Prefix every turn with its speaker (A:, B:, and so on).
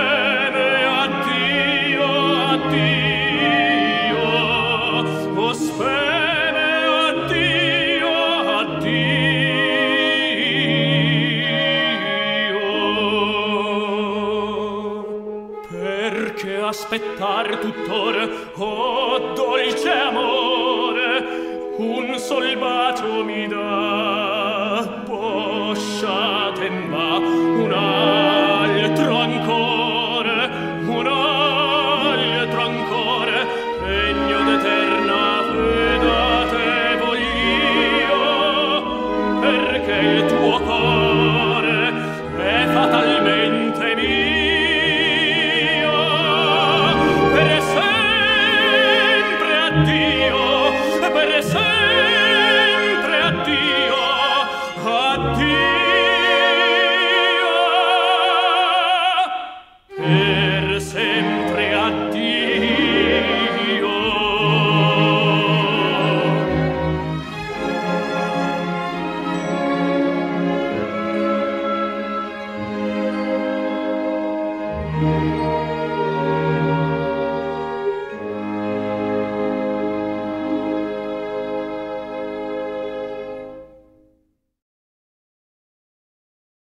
A: addio, addio. Oh, speme, addio, addio. Perché aspettar tuttora, oh dolce amore, un sol bacio mi dà, posciaten va un altro ancora, un altro ancora, regno d'eterna fede voglio, perché il tuo cuore è fatalmente mio, per sempre addio, per sempre addio, addio, per sempre addio.